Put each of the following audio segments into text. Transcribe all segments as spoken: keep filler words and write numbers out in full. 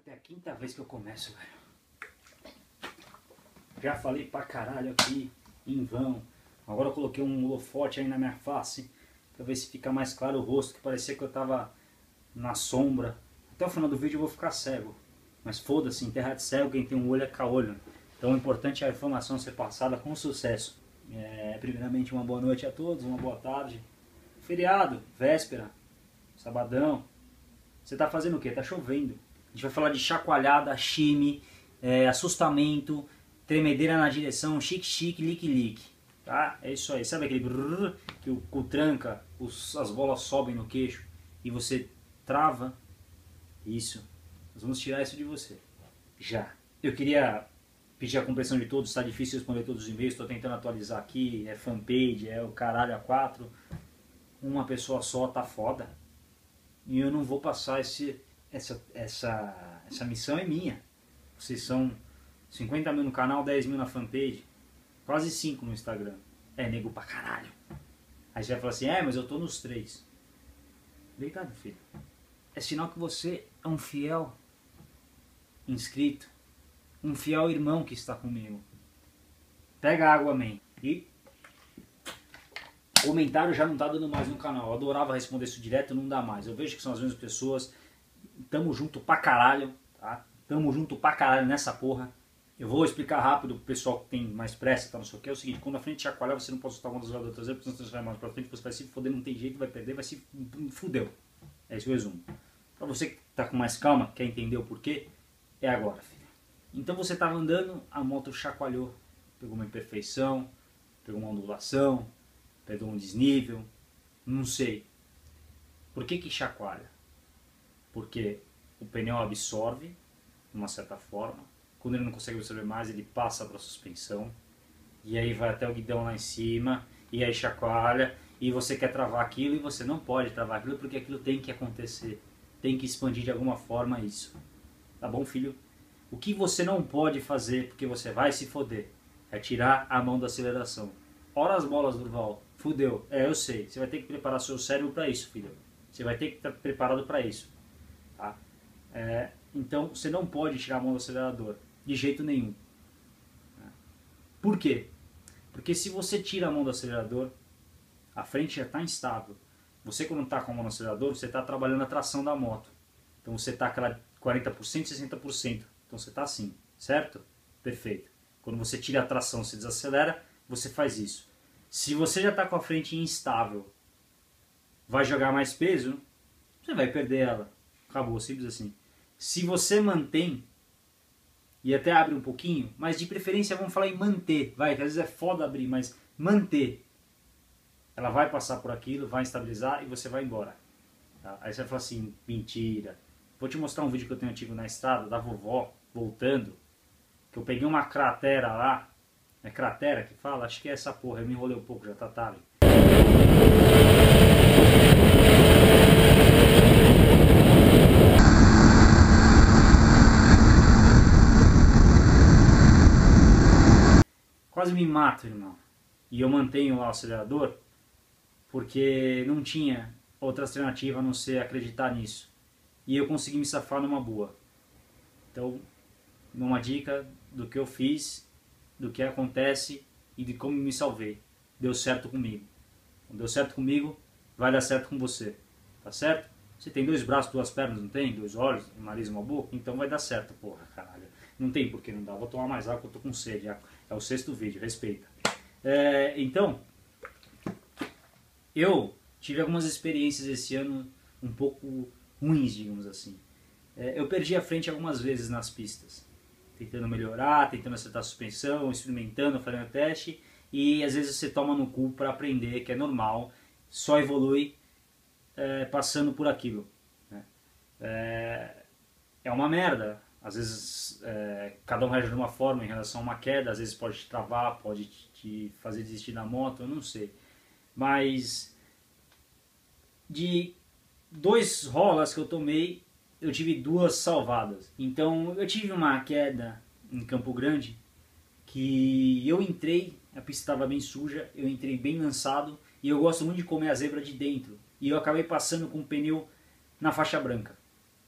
É a quinta vez que eu começo, velho. Já falei pra caralho aqui, em vão. Agora eu coloquei um holofote aí na minha face, pra ver se fica mais claro o rosto, que parecia que eu tava na sombra. Até o final do vídeo eu vou ficar cego. Mas foda-se, em terra de cego, quem tem um olho é caolho. Então o importante é a informação ser passada com sucesso. É, primeiramente, uma boa noite a todos, uma boa tarde. Feriado, véspera, sabadão. Você tá fazendo o quê? Tá chovendo. A gente vai falar de chacoalhada, chime, é, assustamento, tremedeira na direção, chique-chique, lique-lique. Tá? É isso aí. Sabe aquele brrr, que o cu tranca, os, as bolas sobem no queixo e você trava? Isso. Nós vamos tirar isso de você. Já. Eu queria pedir a compreensão de todos, está difícil responder todos os e-mails, estou tentando atualizar aqui, é fanpage, é o caralho a quatro. Uma pessoa só tá foda. E eu não vou passar esse, essa, essa, essa missão é minha. Vocês são cinquenta mil no canal, dez mil na fanpage, quase cinco no Instagram. É nego pra caralho. Aí você vai falar assim, é, mas eu tô nos três. Obrigado, filho. É sinal que você é um fiel inscrito, um fiel irmão que está comigo. Pega água, man. E comentário já não tá dando mais no canal. Eu adorava responder isso direto, não dá mais. Eu vejo que são as mesmas pessoas. Tamo junto pra caralho, tá? Tamo junto pra caralho nessa porra. Eu vou explicar rápido pro pessoal que tem mais pressa, tá, não sei o que. É o seguinte, quando a frente chacoalhar, você não pode soltar uma das rodas traseira, porque senão você vai mais pra frente, você vai se foder, não tem jeito, vai perder, vai se... fudeu. É esse o resumo. Pra você que tá com mais calma, quer entender o porquê, é agora, filho. Então você tava andando, a moto chacoalhou, pegou uma imperfeição, pegou uma ondulação, pegou um desnível, não sei. Por que que chacoalha? Porque o pneu absorve, de uma certa forma. Quando ele não consegue absorver mais, ele passa para a suspensão. E aí vai até o guidão lá em cima, e aí chacoalha. E você quer travar aquilo, e você não pode travar aquilo, porque aquilo tem que acontecer. Tem que expandir de alguma forma isso. Tá bom, filho? O que você não pode fazer, porque você vai se foder, é tirar a mão da aceleração. Ora as bolas, Durval. Fudeu. É, eu sei. Você vai ter que preparar seu cérebro para isso, filho. Você vai ter que estar preparado para isso. Tá? É, então, você não pode tirar a mão do acelerador. De jeito nenhum. Por quê? Porque se você tira a mão do acelerador, a frente já está instável. Você, quando está com a mão no acelerador, você está trabalhando a tração da moto. Então, você está aquela quarenta por cento, sessenta por cento. Então, você está assim. Certo? Perfeito. Quando você tira a tração, você desacelera, você faz isso. Se você já está com a frente instável, vai jogar mais peso, você vai perder ela. Acabou, simples assim. Se você mantém, e até abre um pouquinho, mas de preferência vamos falar em manter, vai, que às vezes é foda abrir, mas manter. Ela vai passar por aquilo, vai estabilizar e você vai embora. Tá? Aí você vai falar assim, mentira. Vou te mostrar um vídeo que eu tenho antigo na estrada, da vovó, voltando, que eu peguei uma cratera lá. É cratera que fala? Acho que é essa porra, eu me enrolei um pouco, já tá tarde. Quase me mato, irmão. E eu mantenho lá o acelerador porque não tinha outra alternativa a não ser acreditar nisso. E eu consegui me safar numa boa. Então, uma dica do que eu fiz, do que acontece e de como me salvei. Deu certo comigo. Não deu certo comigo, vai dar certo com você. Tá certo? Você tem dois braços, duas pernas, não tem? Dois olhos, um nariz e uma boca? Então vai dar certo, porra, caralho. Não tem por que não dá. Vou tomar mais água que eu tô com sede. É o sexto vídeo, respeita. É, então, eu tive algumas experiências esse ano um pouco ruins, digamos assim. É, eu perdi a frente algumas vezes nas pistas. Tentando melhorar, tentando acertar a suspensão, experimentando, fazendo teste. E às vezes você toma no cu para aprender, que é normal. Só evolui é, passando por aquilo. Né? É, é uma merda. Às vezes é, cada um reage de uma forma em relação a uma queda. Às vezes pode te travar, pode te fazer desistir da moto, eu não sei. Mas de dois rolas que eu tomei, eu tive duas salvadas. Então eu tive uma queda em Campo Grande que eu entrei, a pista estava bem suja, eu entrei bem lançado e eu gosto muito de comer a zebra de dentro. E eu acabei passando com o pneu na faixa branca.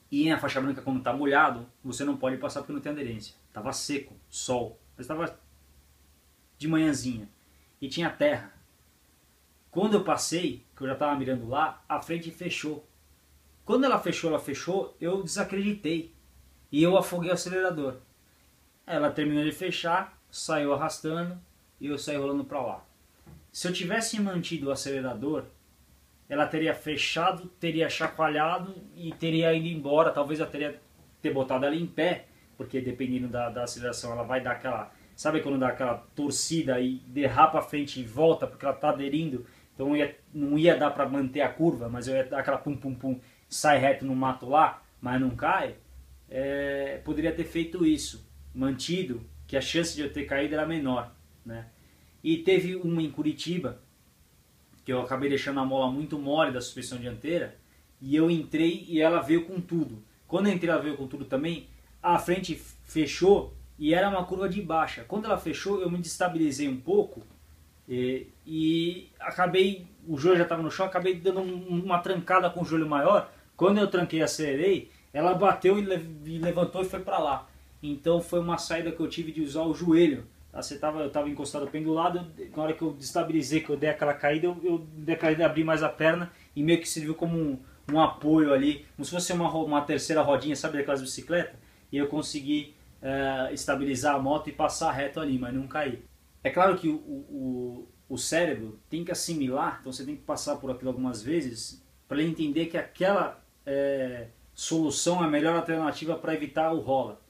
E a faixa branca, quando está molhado, você não pode passar porque não tem aderência. Estava seco, sol, mas estava de manhãzinha e tinha terra. Quando eu passei, que eu já estava mirando lá, a frente fechou. Quando ela fechou, ela fechou, eu desacreditei e eu afoguei o acelerador. Ela terminou de fechar, saiu arrastando e eu saí rolando para lá. Se eu tivesse mantido o acelerador, ela teria fechado, teria chacoalhado e teria ido embora. Talvez eu teria ter botado ela em pé, porque dependendo da, da aceleração ela vai dar aquela... Sabe quando dá aquela torcida e derrapa a frente e volta porque ela está aderindo? Então ia, não ia dar para manter a curva, mas eu ia dar aquela pum pum pum, sai reto no mato lá, mas não cai. É, poderia ter feito isso, mantido, que a chance de eu ter caído era menor, né? E teve uma em Curitiba, que eu acabei deixando a mola muito mole da suspensão dianteira, e eu entrei e ela veio com tudo. Quando eu entrei ela veio com tudo também, a frente fechou e era uma curva de baixa. Quando ela fechou eu me destabilizei um pouco e, e acabei, o joelho já estava no chão, acabei dando um, uma trancada com o joelho maior. Quando eu tranquei e acelerei, ela bateu e, le, e levantou e foi para lá. Então foi uma saída que eu tive de usar o joelho. Você tava, eu estava encostado pendulado, na hora que eu destabilizei, que eu dei aquela caída, eu, eu dei a caída, abri mais a perna e meio que serviu como um, um apoio ali, como se fosse uma, uma terceira rodinha, sabe, daquelas bicicletas, e eu consegui é, estabilizar a moto e passar reto ali, mas não caí. É claro que o, o, o cérebro tem que assimilar, então você tem que passar por aquilo algumas vezes, para ele entender que aquela é, solução é a melhor alternativa para evitar o rola.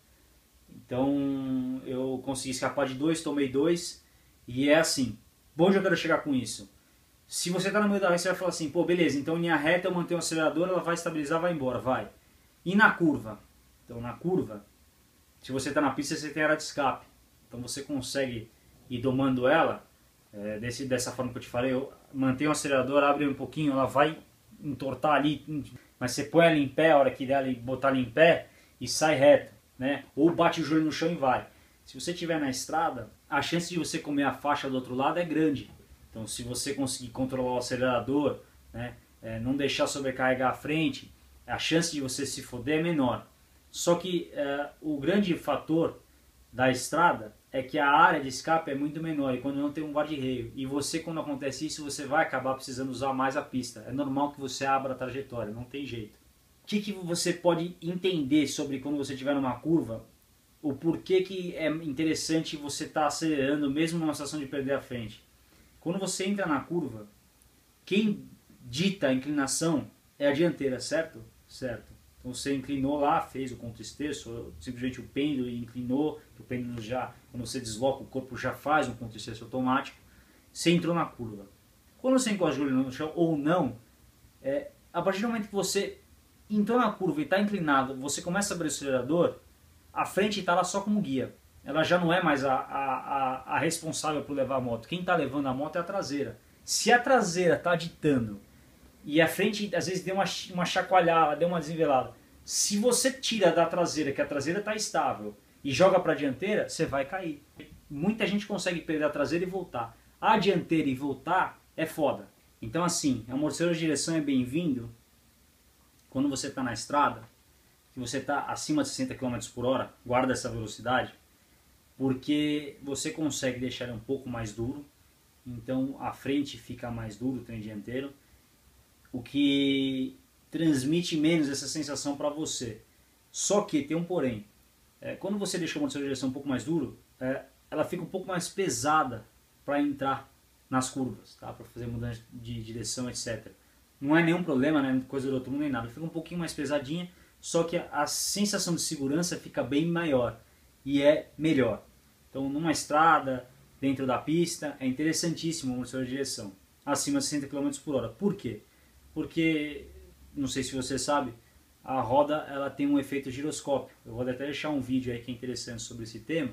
Então eu consegui escapar de dois, tomei dois, e é assim. Onde eu quero chegar com isso? Se você está no meio da rua, você vai falar assim, pô, beleza, então em linha reta eu mantenho o acelerador, ela vai estabilizar, vai embora, vai. E na curva? Então na curva, se você está na pista, você tem área de escape. Então você consegue ir domando ela, é, desse, dessa forma que eu te falei, eu mantenho o acelerador, abre um pouquinho, ela vai entortar ali, mas você põe ela em pé, a hora que der e botar ela em pé, e sai reto. Né? Ou bate o joelho no chão e vai. Se você estiver na estrada, a chance de você comer a faixa do outro lado é grande. Então se você conseguir controlar o acelerador, né, é, não deixar sobrecarregar a frente, a chance de você se foder é menor. Só que é, o grande fator da estrada é que a área de escape é muito menor e quando não tem um guarda-reio. E você, quando acontece isso, você vai acabar precisando usar mais a pista. É normal que você abra a trajetória, não tem jeito. O que, que você pode entender sobre quando você estiver numa curva, o porquê que é interessante você estar tá acelerando mesmo numa situação de perder a frente. Quando você entra na curva, quem dita a inclinação é a dianteira, certo? Certo. Então você inclinou lá, fez o contra-esterço, simplesmente o pêndulo inclinou, que o pêndulo já, quando você desloca o corpo já faz um contra-esterço automático, você entrou na curva. Quando você encosta o joelho no chão ou não, é, a partir do momento que você entrou na curva e está inclinado, você começa a abrir o acelerador, a frente está lá só como guia. Ela já não é mais a, a, a, a responsável por levar a moto. Quem está levando a moto é a traseira. Se a traseira está ditando e a frente às vezes deu uma, uma chacoalhada, deu uma desnivelada, se você tira da traseira, que a traseira está estável, e joga para a dianteira, você vai cair. Muita gente consegue perder a traseira e voltar. A dianteira e voltar é foda. Então assim, amortecedor de direção é bem-vindo quando você está na estrada, que você está acima de sessenta quilômetros por hora, guarda essa velocidade, porque você consegue deixar ele um pouco mais duro, então a frente fica mais duro, o trem dianteiro, o que transmite menos essa sensação para você. Só que tem um porém, é, quando você deixa o amortecedor de direção um pouco mais duro, é, ela fica um pouco mais pesada para entrar nas curvas, tá? Para fazer mudança de direção, etcétera. Não é nenhum problema, né? Coisa do outro mundo nem nada. Fica um pouquinho mais pesadinha, só que a, a sensação de segurança fica bem maior e é melhor. Então, numa estrada, dentro da pista, é interessantíssimo o amortecedor de direção, acima de sessenta quilômetros por hora. Por quê? Porque, não sei se você sabe, a roda ela tem um efeito giroscópio. Eu vou até deixar um vídeo aí que é interessante sobre esse tema.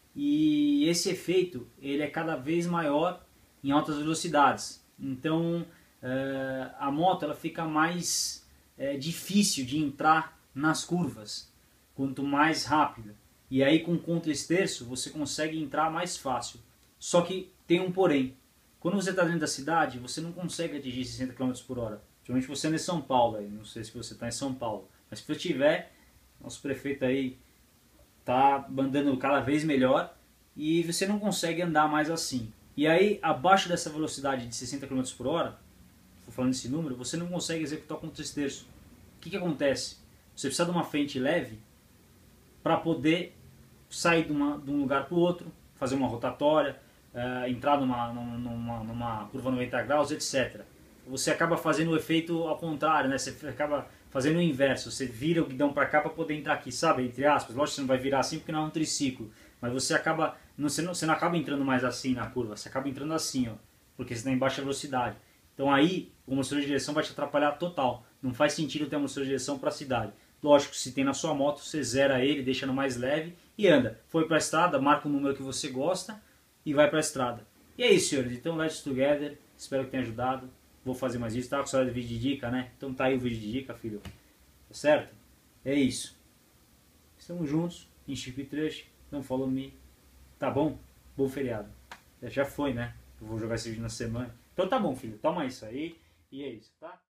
E esse efeito ele é cada vez maior em altas velocidades. Então, Uh, a moto ela fica mais uh, difícil de entrar nas curvas quanto mais rápida, e aí com contra-esterço você consegue entrar mais fácil. Só que tem um porém, quando você está dentro da cidade você não consegue atingir sessenta quilômetros por hora. Principalmente você é em São Paulo, aí. Não sei se você está em São Paulo, Mas se você tiver, nosso prefeito aí tá andando cada vez melhor e você não consegue andar mais assim. E aí, abaixo dessa velocidade de sessenta quilômetros por hora, estou falando desse número, você não consegue executar com três terços. O que que acontece? Você precisa de uma frente leve para poder sair de, uma, de um lugar para o outro, fazer uma rotatória, uh, entrar numa, numa, numa curva noventa graus, etcétera. Você acaba fazendo o efeito ao contrário, né? Você acaba fazendo o inverso. Você vira o guidão para cá para poder entrar aqui, sabe? Entre aspas. Lógico que você não vai virar assim porque não é um triciclo. Mas você acaba não, você, não, você não acaba entrando mais assim na curva. Você acaba entrando assim, ó, porque você está em baixa velocidade. Então aí o amortecedor de direção vai te atrapalhar total. Não faz sentido ter amortecedor de direção para a cidade. Lógico, se tem na sua moto, você zera ele, deixa no mais leve e anda. Foi para a estrada, marca o número que você gosta e vai para a estrada. E é isso, senhores. Então, let's together. Espero que tenha ajudado. Vou fazer mais isso. Tava com saudade do vídeo de dica, né? Então tá aí o vídeo de dica, filho. Tá certo? É isso. Estamos juntos. Instituto Trust. Não follow me. Tá bom? Bom feriado. Já foi, né? Eu vou jogar esse vídeo na semana. Então tá bom, filho. Toma isso aí. E é isso, tá?